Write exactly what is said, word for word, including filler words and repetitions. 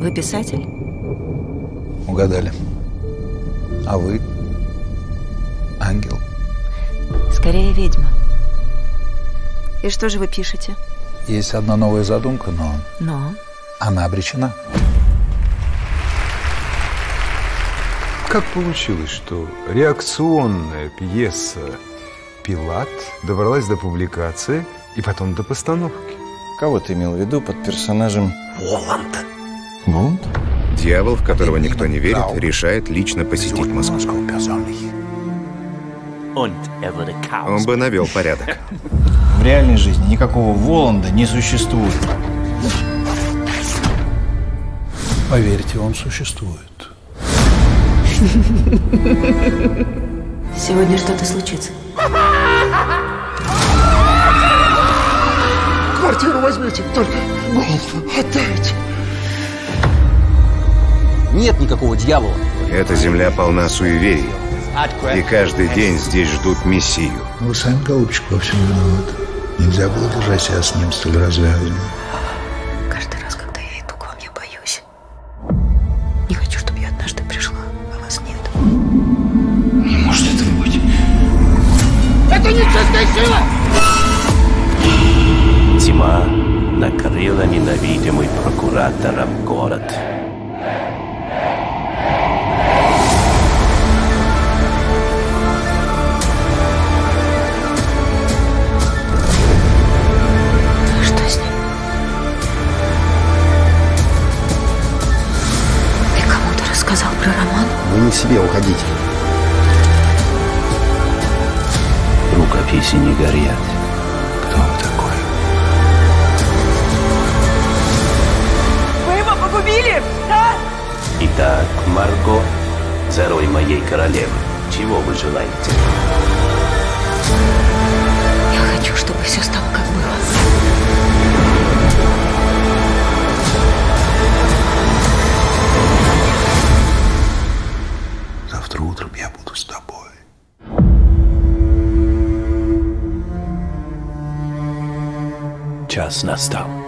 Вы писатель? Угадали. А вы? Ангел? Скорее, ведьма. И что же вы пишете? Есть одна новая задумка, но... Но? Она обречена. Как получилось, что реакционная пьеса «Пилат» добралась до публикации и потом до постановки? Кого ты имел в виду под персонажем Воланд? Воланд? Дьявол, в которого никто не верит, решает лично посетить Москву. Он бы навел порядок. В реальной жизни никакого Воланда не существует. Поверьте, он существует. Сегодня что-то случится. Квартиру возьмите, только голову отдайте. Нет никакого дьявола. Эта земля полна суеверий. И каждый день здесь ждут мессию. Вы сами, голубчик, во всем виноваты. Нельзя было держать себя с ним столь развязанным. Каждый раз, когда я иду к вам, я боюсь. Не хочу, чтобы я однажды пришла, а вас нет. Не может этого быть. Это нечестная сила! Тьма накрыла ненавидимый прокуратором город. Что с ним? Ты кому-то рассказал про роман? Вы не в себе, уходите. Рукописи не горят. Кто вы такой? Вы его погубили, да? Итак, Марго, герой моей королевы, чего вы желаете? Я хочу, чтобы все стало как было. Завтра утром я буду с тобой. Час настал.